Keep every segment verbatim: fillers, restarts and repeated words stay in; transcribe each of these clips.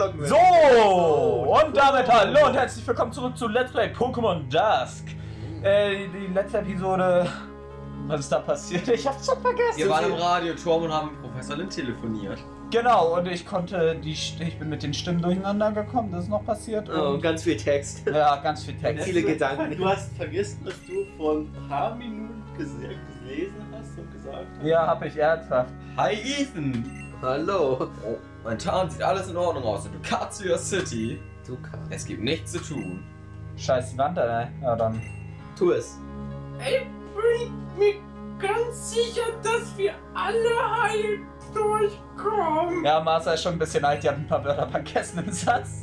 Morgen. So, und damit hallo und herzlich willkommen zurück zu Let's Play Pokémon Dusk. Äh, die letzte Episode, was ist da passiert? Ich hab's schon vergessen. Wir waren im Radioturm und haben mit Professor Lind telefoniert. Genau, und ich konnte die, ich bin mit den Stimmen durcheinander gekommen, das ist noch passiert. Oh, und ganz viel Text. Ja, ganz viel Text. Viele Gedanken. Du hast vergessen, dass du vor ein paar Minuten gelesen hast und gesagt hast. Ja, hab ich ernsthaft. Hi Ethan! Hallo. Oh, mein Tarn sieht alles in Ordnung aus in Ducatia City. Du kannst. Es gibt nichts zu tun. Scheiß die Wand, ne? Ja, dann. Tu es. Ich bin mir ganz sicher, dass wir alle heil durchkommen. Ja, Martha ist schon ein bisschen alt, die hat ein paar Wörter vergessen im Satz.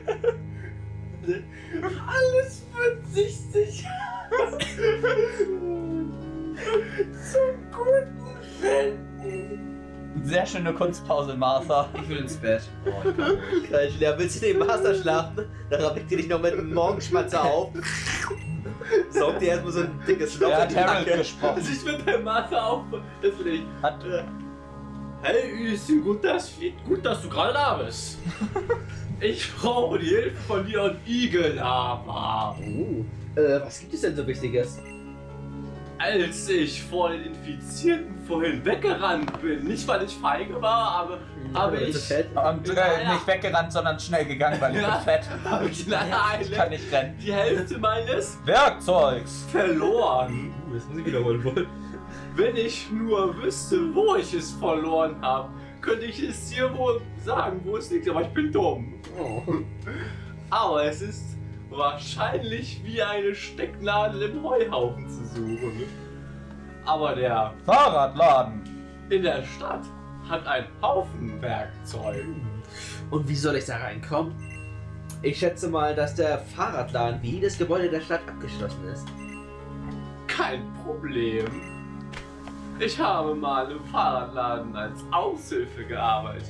Alles wird sich sicher zum Guten wenden. Sehr schöne Kunstpause, Martha. Ich will ins Bett. Oh, ich kann nicht. Kein Schleer. Willst du den Master schlafen? Dann weckt ihr dich noch mit einem Morgenschmatzer auf. Saugt dir erstmal so ein dickes Loch Er in die hat Harold Nacke. gesprochen. Also ich bin beim Master auf. Das will ich. Hat, Äh, Hey, ist gut, dass, gut, dass du gerade da bist. Ich brauche die Hilfe von dir und Igel-Lava. Uh, äh, was gibt es denn so Wichtiges? Als ich vor den Infizierten vorhin weggerannt bin, nicht weil ich feige war, aber habe Weil du ich, so fett? und äh, nicht weggerannt, sondern schnell gegangen, weil ich Ja. bin fett. habe ich in einer Ich kann Eile nicht rennen. die Hälfte meines Werkzeugs! verloren. Uh, das muss ich wiederholen wollen. Wenn ich nur wüsste, wo ich es verloren habe, könnte ich es dir wohl sagen, wo es liegt, aber ich bin dumm. Oh. Aber es ist wahrscheinlich wie eine Stecknadel im Heuhaufen zu suchen. Aber der Fahrradladen! in der Stadt hat einen Haufen Werkzeug. Und wie soll ich da reinkommen? Ich schätze mal, dass der Fahrradladen wie jedes Gebäude der Stadt abgeschlossen ist. Kein Problem. Ich habe mal im Fahrradladen als Aushilfe gearbeitet.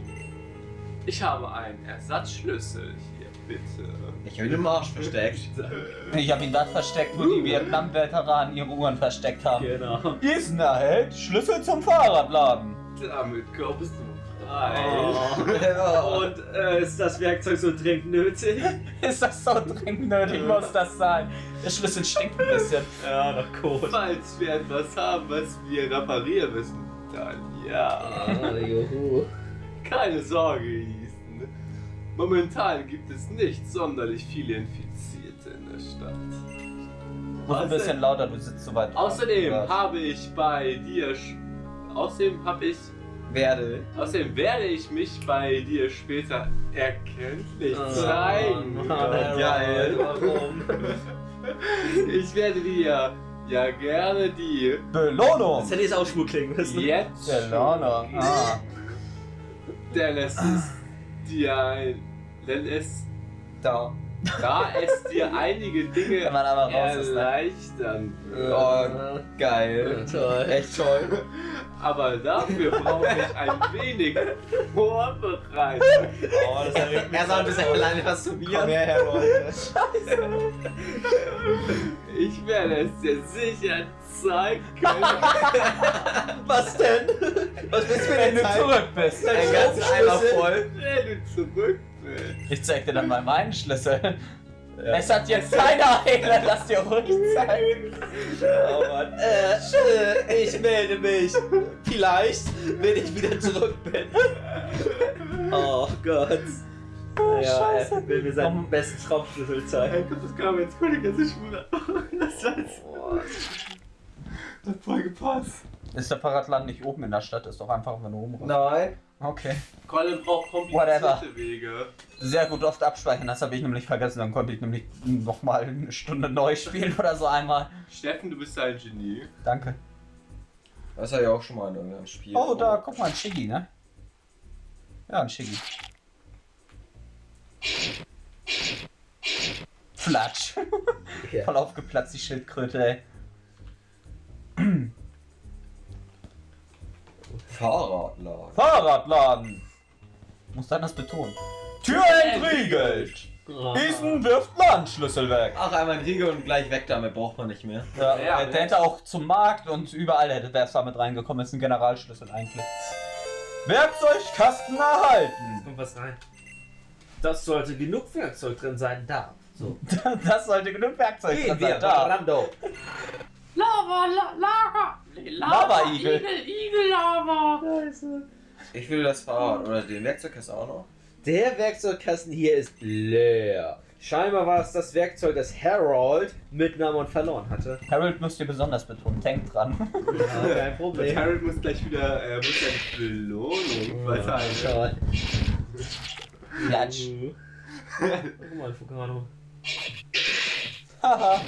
Ich habe einen Ersatzschlüssel hier, bitte. Ich habe ihn im Arsch versteckt. Ich habe ihn dort versteckt, wo die Vietnam-Veteranen ihre Uhren versteckt haben. Genau. Diesen erhält Schlüssel zum Fahrradladen. Damit kommst du frei. Oh. Und äh, ist das Werkzeug so dringend nötig? Ist das so dringend nötig, muss das sein? Der Schlüssel stinkt ein bisschen. Ja, nach Code. Falls wir etwas haben, was wir reparieren müssen, dann ja. Ah, juhu. Keine Sorge, Ethan. Momentan gibt es nicht sonderlich viele Infizierte in der Stadt. Muss ein bisschen lauter, du sitzt so weit. Außerdem Ja. habe ich bei dir. sch- Außerdem habe ich. Werde. Außerdem werde ich mich bei dir später erkenntlich Oh, zeigen. Mann, Geil. Warum? Ich werde dir ja gerne die Belohnung! Das hätte jetzt auch schwul klingen müssen. jetzt. Belohnung. Ah. Denn es ist dir ein. Denn es. Da. Da es dir einige Dinge Wenn man aber raus ist, ne? erleichtern wird. Oh, geil. Toll. Echt toll. Aber dafür brauche ich ein wenig Vorbereitung. Oh, das erregt mich. Er soll ein bisschen alleine was zu Komm mir. her, Leute. Ich werde es dir sicher zeigen können. Was denn? Was willst du mir Wenn denn du zeigen? zurück bist. Ein Den ganzen Eimer voll. Wenn du zurück bist. Ich zeig dir dann mal meinen Schlüssel. Es hat jetzt keiner Eile, lass dir ruhig zeigen. Oh Mann. Äh, äh, ich melde mich. Vielleicht, wenn ich wieder zurück bin. Oh Gott. Ja, er will mir seinen besten Schraubschlüssel Hey, zeigen. Gott, das kam jetzt voll die ganze Schule. Das hat das hat voll gepasst. Ist der Fahrradladen nicht oben in der Stadt? Ist doch einfach, wenn du rumrennst. Nein. Okay. Colin braucht Whatever. komplizierte Wege. Sehr gut oft abspeichern, das habe ich nämlich vergessen. Dann konnte ich nämlich nochmal eine Stunde neu spielen oder so einmal. Steffen, du bist ein Genie. Danke. Das hatte ich auch schon mal in irgendeinem Spiel. Oh, da, guck mal, ein Shiggy, ne? Ja, ein Shiggy. Flatsch. Ja. Voll aufgeplatzt, die Schildkröte, ey. Fahrradladen. Fahrradladen. Muss dann das betonen. Tür entriegelt. Ethan wirft Ladenschlüssel weg. Ach, einmal ein Riegel und gleich weg damit, braucht man nicht mehr. Ja, Ja, der ne? hätte auch zum Markt und überall hätte der es damit reingekommen. Ist ein Generalschlüssel eigentlich. Werkzeugkasten erhalten. Kommt was rein. Das sollte genug Werkzeug drin sein, da. So. Das sollte genug Werkzeug Gehen drin wir, sein. Da. Brando. Lava, la, Lava, Lava-Igel. Igel, Igel, Lava. Ich will das Fahrrad oder den Werkzeugkasten auch noch. Der Werkzeugkasten hier ist leer. Scheinbar war es das Werkzeug, das Harold mitnahm und verloren hatte. Harold müsst ihr besonders betonen. Denkt dran. Ja, kein Und Problem. Harold muss gleich wieder, äh, muss ja die Belohnung verteilen. Klatsch. Guck mal, Fugano. Haha.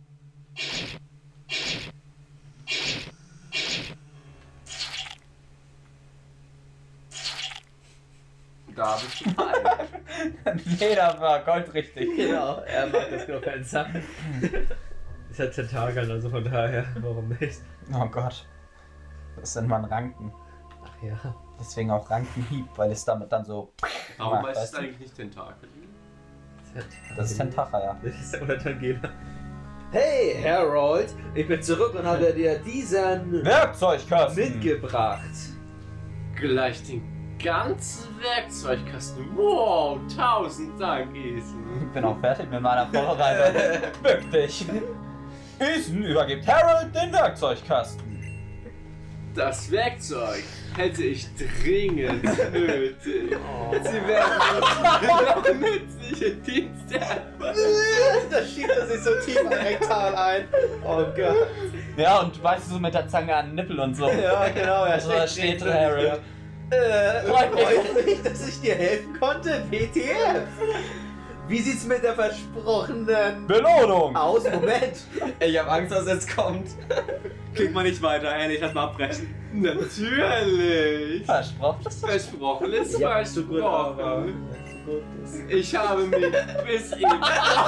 Da bist du falsch. Leder war goldrichtig. Genau, er mag das Knopfenster. Ist ja Tentakeln, also von daher, warum nicht? Oh Gott. Das sind mal Ranken. Ach ja. Deswegen auch Rankenhieb, weil es damit dann so. Warum Ja, heißt es weißt du? eigentlich nicht Tentakel? Das ist Tentacher, ja. Das ist oder Tangela. Hey Harold, ich bin zurück und habe dir diesen Werkzeugkasten. mitgebracht. Gleich den ganzen Werkzeugkasten. Wow, tausend Dank, Ethan. Ich bin auch fertig mit meiner Vorbereitung. Bück dich. Ethan übergibt Harold den Werkzeugkasten. Das Werkzeug hätte ich dringend nötig. Sie werden noch nützliche Dienste. da schiebt er sich so tief am Rektal ein. Oh Gott. Ja, und weißt du, so mit der Zange an den Nippel und so. Ja, genau, er So, da steht drin, Harold. Äh, Freut mich. freut mich, dass ich dir helfen konnte, W T F. Wie sieht's mit der versprochenen Belohnung. aus? Moment. Ich hab Angst, was jetzt kommt. Klingt mal nicht weiter, ehrlich, lass mal abbrechen. Natürlich. Versprochen. Versprochen ist Ja, so gut, aber- versprochen. Ich habe mich bis eben.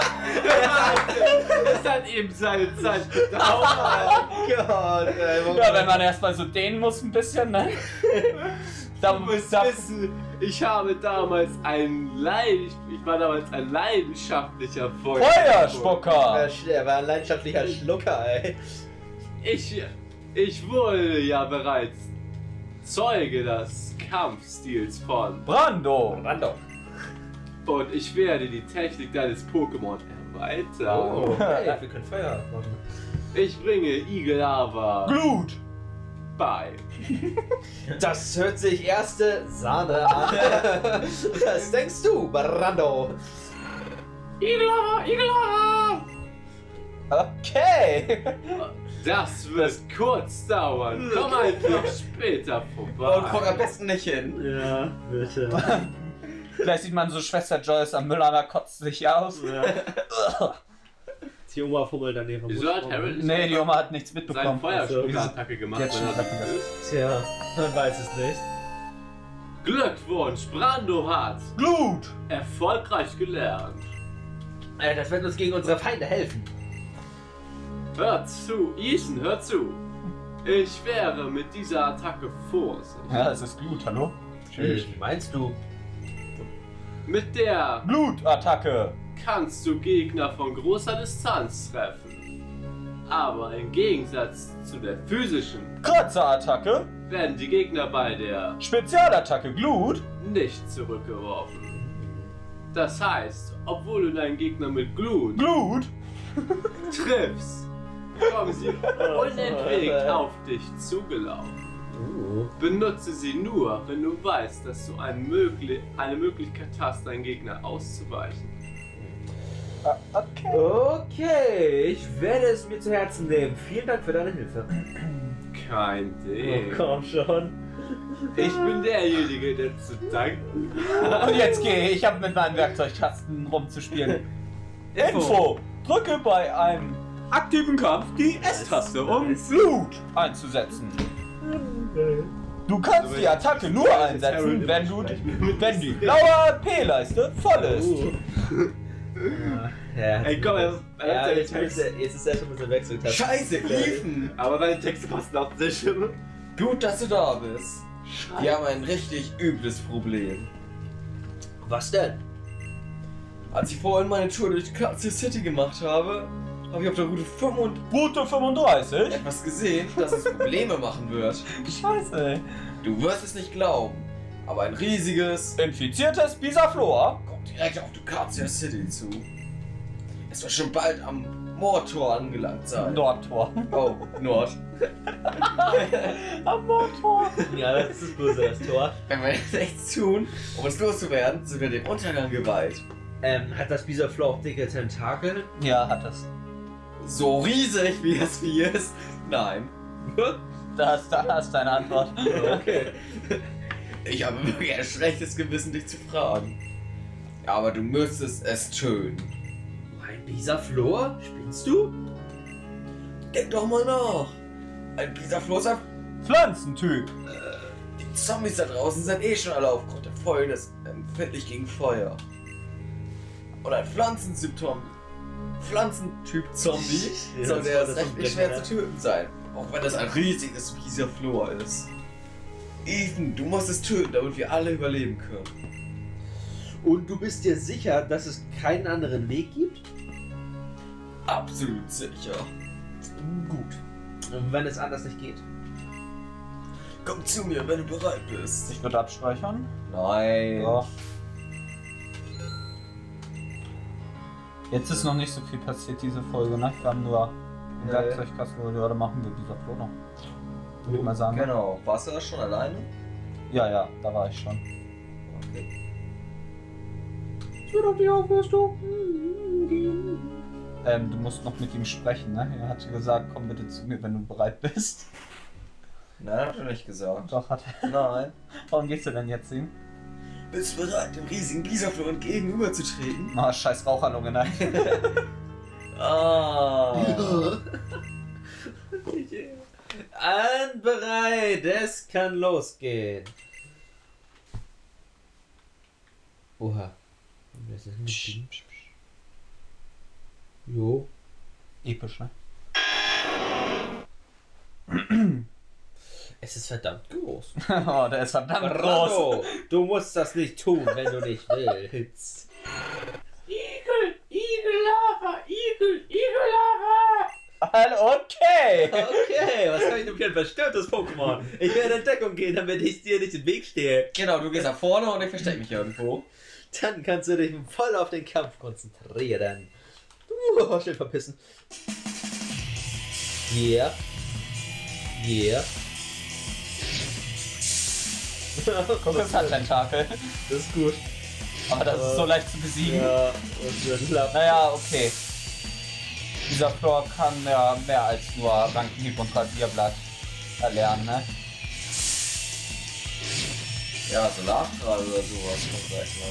Es hat eben seine Zeit gedauert. Oh Gott, ey, Moment. Ja, wenn man erstmal so dehnen muss ein bisschen, ne? Da Du musst da, wissen, ich habe damals ein Leid, ich war damals ein leidenschaftlicher Feuer. Feuerspucker. Er war ein leidenschaftlicher Schlucker, ey. Ich, ich wurde ja bereits Zeuge des Kampfstils von. Brando. Brando. Und ich werde die Technik deines Pokémon erweitern. Oh, hey, wir können Feuer machen. Ich bringe Igel-Lava Glut. bei. Das hört sich erste Sahne an. Was denkst du, Brando? Igel-Lava, Igel-Lava! Okay. Das wird kurz dauern. Komm einfach später vorbei. Und guck am besten nicht hin. Ja, bitte. Vielleicht sieht man so Schwester Joyce am Mülleimer kotzt sich aus. Ja. Die Oma fummelt daneben. Wieso hat Harold Nee, die Oma hat nichts seine mitbekommen. Feuerspucker-Attacke gemacht? Jetzt schon wenn er sagt man das. ist? Tja, man weiß es nicht. Glückwunsch, Brando hat Glut. erfolgreich gelernt. Äh, das wird uns gegen unsere Feinde helfen. Hört zu, Ethan, hör zu. Ich wäre mit dieser Attacke vorsichtig. Ja, es ist Glut, hallo? Wie meinst du? Mit der Glutattacke. kannst du Gegner von großer Distanz treffen. Aber im Gegensatz zu der physischen Kratzerattacke. werden die Gegner bei der Spezialattacke Glut. nicht zurückgeworfen. Das heißt, obwohl du deinen Gegner mit Glut Glut. triffst, kommen sie unentwegt auf dich zugelaufen. Uh. Benutze sie nur, wenn du weißt, dass du eine, Mögli eine Möglichkeit hast, deinen Gegner auszuweichen. Ah, okay. Okay, ich werde es mir zu Herzen nehmen. Vielen Dank für deine Hilfe. Kein Oh, Ding. komm schon. Ich bin derjenige, der zu danken. Und jetzt gehe ich ab mit meinem Werkzeugkasten rumzuspielen. Info. Drücke bei einem aktiven Kampf die S-Taste, um Glut einzusetzen. Du kannst die Attacke nur einsetzen, wenn du wenn die blaue A P-Leiste voll ist. Ja, Ey, komm, er, er ja hat seinen jetzt, Text. ist er, jetzt ist er schon mit der Wechseltaste. Scheiße, Ethan. Aber seine Texte passen auf sich. Gut, dass du da bist. Wir haben ein richtig übles Problem. Was denn? Als ich vorhin meine Tour durch Katze City gemacht habe, habe ich auf der Route fünfundreißig Route fünfunddreißig. etwas gesehen, das uns Probleme machen wird. Scheiße, ey. Du wirst es nicht glauben. Aber ein riesiges, Infiziertes Bisaflor kommt direkt auf Ducatia City zu. Es wird schon bald am Mordtor angelangt sein. Nordtor. Oh, Nord. Am Nordtor. Ja, das ist böse, das Tor. Wenn wir jetzt nichts tun, um uns loszuwerden, sind wir dem Untergang geweiht. Ähm, hat das Bisaflor auch dicke Tentakel? Ja, hat es. So riesig wie das Vieh ist? Nein. Da hast, da hast deine Antwort. Okay. Ich habe wirklich ein schlechtes Gewissen, dich zu fragen. Aber du müsstest es töten. Ein Bisaflor? Spinnst du? Denk doch mal nach. Ein Bisaflor ist ein... Pflanzentyp. Die Zombies da draußen sind eh schon alle aufgrund der Fäulnis empfindlich gegen Feuer. Und ein Pflanzentyp-Zombie. Pflanzentyp-Zombie Ja, soll das der war erst das recht vom nicht schwer Brennen, zu töten sein. Auch wenn das ein riesiges Bisaflor ist. Ethan, du musst es töten, damit wir alle überleben können. Und du bist dir sicher, dass es keinen anderen Weg gibt? Absolut sicher. Gut. Und wenn es anders nicht geht? Komm zu mir, wenn du bereit bist. Ich würde abspeichern. Nein. Doch. Jetzt ist noch nicht so viel passiert, diese Folge, ne? Wir haben nur den Nee. Werkzeugkasten, wo wir gerade machen wir dieser Floh noch. Würde ich mal sagen. Genau. Warst du da schon alleine? Ja, ja, da war ich schon. Okay. Ich will auf die Aufrüstung gehen. Ähm, du musst noch mit ihm sprechen, ne? Er hat gesagt, komm bitte zu mir, wenn du bereit bist. Nein, hat er nicht gesagt. Doch, hat er. Nein. Warum gehst du denn jetzt hin? Bist du bereit, dem riesigen Bisaflor entgegenüberzutreten? Ah, scheiß Raucherlunge, nein. Ah. Und bereit, es kann losgehen. Oha. Das ist nicht Jo. Episch, ne? Es ist verdammt groß. Oh, der ist verdammt groß. Bravo! Du musst das nicht tun, wenn du nicht willst. Igel, Igellava, Igel, Igellava! Okay. Okay, was kann ich denn für ein verstörtes Pokémon? Ich werde in Deckung gehen, damit ich dir nicht im Weg stehe. Genau, du gehst nach vorne und ich verstecke mich irgendwo. Dann kannst du dich voll auf den Kampf konzentrieren. Uh, schnell verpissen. Yeah. Yeah. Guck, das hat Tentakel. Das ist gut. Aber das ist so leicht zu besiegen. Ja, und das klappt. Naja, okay. Dieser Floor kann ja mehr als nur Rankenhieb und Rasierblatt erlernen, ne? Ja, Solarstrahl oder sowas kommt gleich noch.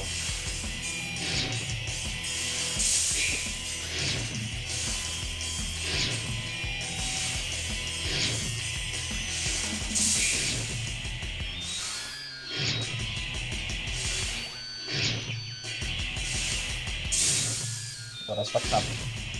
So, das war knapp.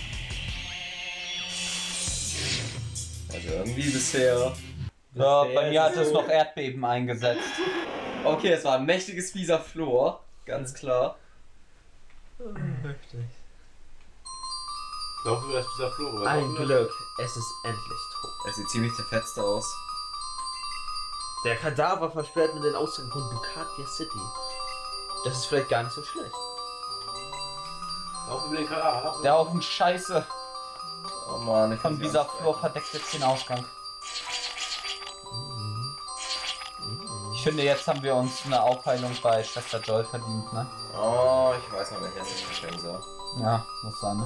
Also irgendwie bisher. Ja, bei mir hat es noch Erdbeben eingesetzt. Okay, es war ein mächtiges Bisaflor, ganz klar. Richtig. Laufen wir das dieser Flore. Ein Glück, es ist endlich tot. Es sieht ziemlich zerfetzt aus. Der Kadaver versperrt mir den Ausgang von Ducatia City. Das ist vielleicht gar nicht so schlecht. Laufen wir den Kadaver. laufen wir- Der Haufen Scheiße Oh Mann, ich von find's dieser ganz Floor verdeckt jetzt den Ausgang. Ich finde, jetzt haben wir uns eine Aufheilung bei Schwester Joy verdient, ne? geil. Oh, ich weiß noch, welcher es verstehen soll. Ja, muss sein, ne?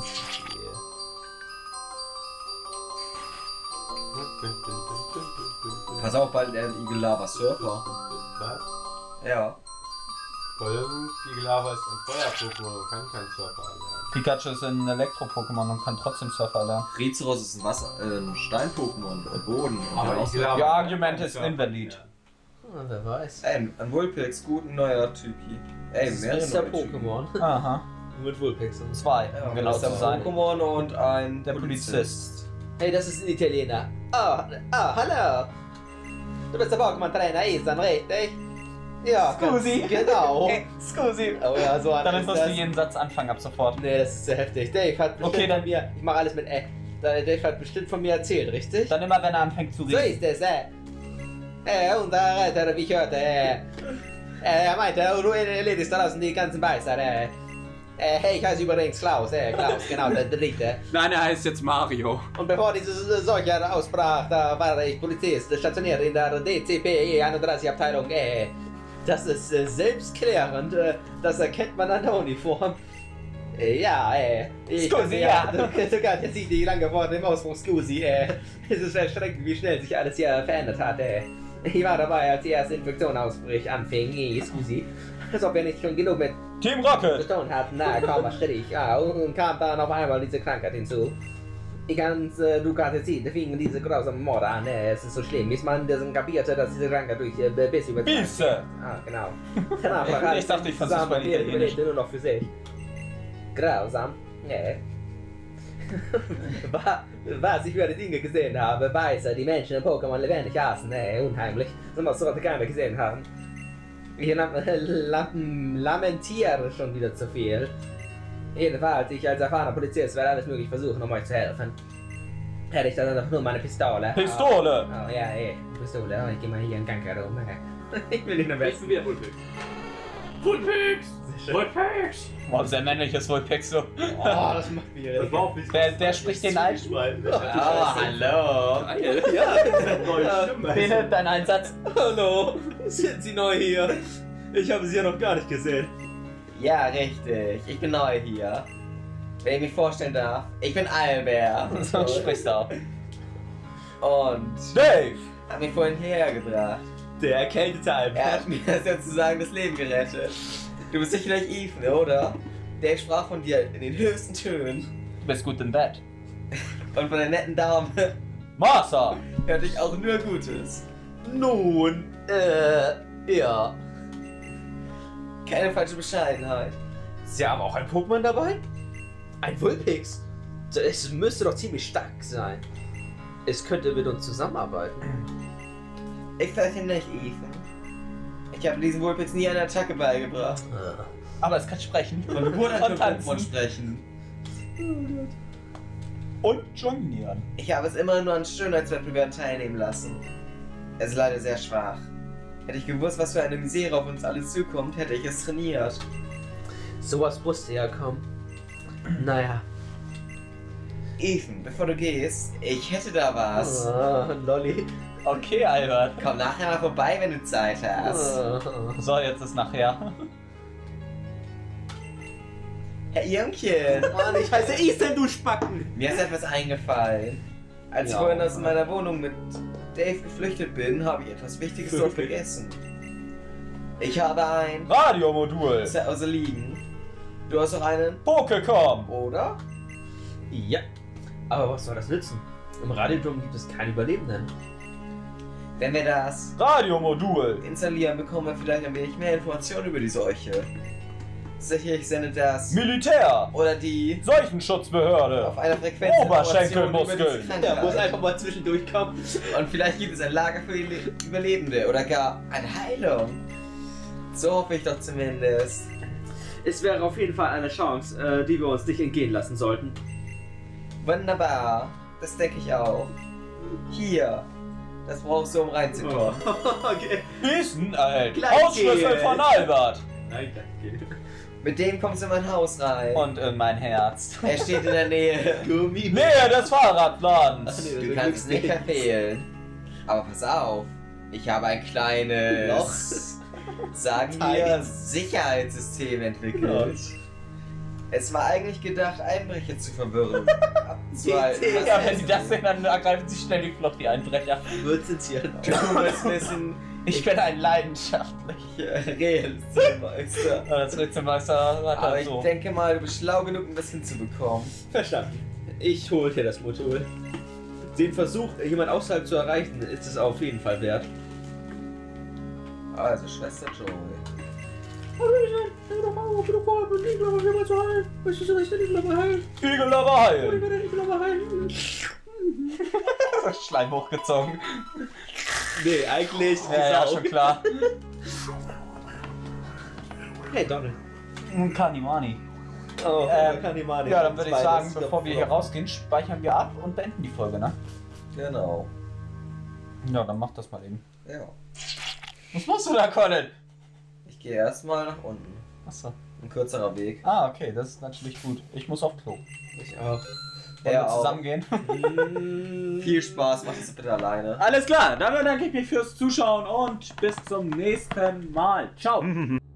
Pass auf, bald der Igellava Surfer. Was? Ja. Vollen Igellava ist ein Feuer-Pokémon und kann kein Surfer erlernen. Pikachu ist ein Elektro-Pokémon und kann trotzdem Surfer lernen. Rizeros ist ein Wasser, äh, ein Stein-Pokémon, ein Boden. Und Aber der auch- Igellava Your kann argument kein is Surfer invalid. erlernen. Ah, wer weiß. Ey, ein Vulpix, gut, ein neuer Typi. Ey, Das mehrere ist der neue Typen. Pokémon. Aha. Mit Vulpix. Zwei, Ja, um genau das ist zu der sein. Pokémon und ein Der Polizist. Hey, das ist ein Italiener. Ah, ah, hallo. Du bist der Pokémon-Trainer, Ethan, richtig? Ja, Scusi. ganz genau. Hey, Scusi. Oh ja, so Damit ist musst du das. jeden Satz anfangen ab sofort. Nee, das ist sehr heftig. Dave hat bestimmt Okay, dann- von mir, ich mache alles mit äh. Dave hat bestimmt von mir erzählt, richtig? Dann immer, wenn er anfängt zu So reden. ist es, äh. Äh, und da Reiter, wie ich hörte, äh. Äh, er meinte, du erledigst da draußen die ganzen Beißer. Äh, äh, hey, ich heiße übrigens Klaus. Äh, Klaus, genau, der dritte. Nein, er heißt jetzt Mario. Und bevor diese Seuche ausbrach, da war ich Polizist, stationiert in der D C P E einunddreißig Abteilung. Äh, das ist äh, selbstklärend. Äh, das erkennt man an der Uniform. Äh, ja, äh, ich Scusi, ja. ja. Du, sogar der sieht die lang geworden im Ausdruck Scusi. Äh, es ist erschreckend, wie schnell sich alles hier verändert hat. Äh. Ich war dabei, als die erste Infektion ausbrich anfing. Äh, Scusi. Als ob wir nicht schon genug mit Team Rocket! Beton hatten, na, kaum was strittig. Ja, und kam dann auf einmal diese Krankheit hinzu. Ich kann's, äh, du kannst jetzt sehen, da fingen diese grausamen Morde an. Äh, es ist so schlimm, bis man das kapierte, dass diese Krankheit durch äh, Biss über... Bisse! Ah, genau. Danach war alles Ich dachte, ich versuch's zusammen mal und jeder italienisch. überlebte nur noch für sich. Grausam. Nee. Was ich über die Dinge gesehen habe, Beißer, die Menschen in Pokémon lebendig aßen, nee, unheimlich. So was sollte keiner gesehen haben. Ich lam lam lamentiere schon wieder zu viel. Jedenfalls, ich als erfahrener Polizist werde alles möglich versuchen, um euch zu helfen. Hätte ich dann doch nur meine Pistole. Pistole! Oh, oh ja, ey, Pistole. Oh, ich geh mal hier in Gang herum. Ich will nicht nur Jetzt besten. wieder Wulpix. Wulpix! Wulpix! Boah, sehr männliches Vulpix so. Oh, das macht mir Das war auch nicht Der- der spricht den ein. Oh, hallo. Ja, Neue ja. Stimme. Bene, dein Einsatz. hallo. Sind Sie neu hier? Ich habe Sie ja noch gar nicht gesehen. Ja, richtig. Ich bin neu hier. Wenn ich mich vorstellen darf, ich bin Albert. So sprichst du auch. Und Dave! hat mich vorhin hierher gebracht. Der erkältete Er Albert. hat mir sozusagen das Leben gerettet. Du bist sicher nicht Ethan, oder? Der sprach von dir in den höchsten Tönen. Du bist gut im Bett. Und von der netten Dame Martha! hörte ich auch nur Gutes. Nun, äh, ja. Keine falsche Bescheidenheit. Sie haben auch ein Pokémon dabei? Ein Vulpix? Es müsste doch ziemlich stark sein. Es könnte mit uns zusammenarbeiten. Ich vielleicht nicht, Ethan. Ich habe diesem Vulpix nie eine Attacke beigebracht. Aber es kann sprechen. Und Geburt Und kann tanzen. Pokémon sprechen. Und jonglieren. Ich habe es immer nur an Schönheitswettbewerben teilnehmen lassen. Es ist leider sehr schwach. Hätte ich gewusst, was für eine Misere auf uns alle zukommt, hätte ich es trainiert. Sowas musste ja kommen. Naja. Ethan, bevor du gehst, ich hätte da was. Ah, Lolli. Okay, Albert. Komm nachher mal vorbei, wenn du Zeit hast. Ah. So, jetzt ist nachher. Herr Jungchen, Mann, ich heiße Ethan, du Spacken! mir ist etwas eingefallen. Als ich Ja. vorhin aus meiner Wohnung mit Dave geflüchtet bin, habe ich etwas Wichtiges dort vergessen. Ich habe ein Radiomodul. Zuhause liegen. Du hast auch einen, Pokécom. oder? Ja. Aber was soll das nützen? Im Radiodom gibt es keine Überlebenden. Wenn wir das Radiomodul. installieren, bekommen wir vielleicht ein wenig mehr Informationen über die Seuche. Sicherlich sendet das Militär. oder die Seuchenschutzbehörde. auf einer Frequenz Oberschenkelmuskeln. Informationen über diese Der muss Krankheit. einfach mal zwischendurch kommen. Und vielleicht gibt es ein Lager für die Le- Überlebende oder gar eine Heilung. So hoffe ich doch zumindest. Es wäre auf jeden Fall eine Chance, äh, die wir uns nicht entgehen lassen sollten. Wunderbar, das denke ich auch. Hier, das brauchst du, um reinzukommen. okay. Wissen, ey. Gleich Ausschlüssel geht's. von Albert. Nein, danke. Mit dem kommst du in mein Haus rein. Und in mein Herz. Er steht in der Nähe. Gummi. Nähe des Fahrradladens. Du kannst es nicht verfehlen. Aber pass auf, ich habe ein kleines, Loch. sagen wir, Sicherheitssystem entwickelt. Es war eigentlich gedacht, Einbrecher zu verwirren. Abzuhalten. Was Ja, wenn heißt sie das sehen, dann ergreifen sie schnell die Flucht, die Einbrecher. Wird zensieren. Du musst wissen, Ich bin ein leidenschaftlicher Realistenmeister. Das Rätselmeister hat Aber halt ich so. denke mal, du bist schlau genug, um das hinzubekommen. Verstanden. Ich hol dir das Modul. Den Versuch, jemand außerhalb zu erreichen, ist es auf jeden Fall wert. Also, Schwester Joey. Igel aber heilen. Schleim hochgezogen. Nee, eigentlich. Ja, ja, schon klar. Hey, Donald. Kanimani. Oh, Ähm, kann die mal nicht. Ja, dann würde ich sagen, Zweites. bevor wir hier rausgehen, speichern wir ab und beenden die Folge, ne? Genau. Ja, dann mach das mal eben. Ja. Was machst du da, Colin? Ich gehe erstmal nach unten. Achso. Ein kürzerer Weg. Ah, okay, das ist natürlich gut. Ich muss auf Klo. Ich auch. Wollen Er wir auch. zusammengehen? Viel Spaß, mach das bitte alleine. Alles klar, dann bedanke ich mich fürs Zuschauen und bis zum nächsten Mal. Ciao.